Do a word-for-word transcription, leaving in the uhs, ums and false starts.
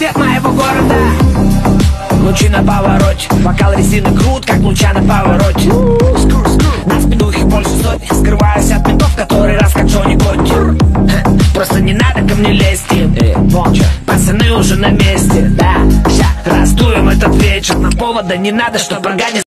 свет моего города. Лучи на повороте, бокал резины крут, как луча на повороте. На спину их больше сотни, скрываюсь от ментов, который раз как Джонни Котти. Просто не надо ко мне лезть, пацаны уже на месте, да. Ща раздуем этот вечер, нам повода не надо, чтоб организовать.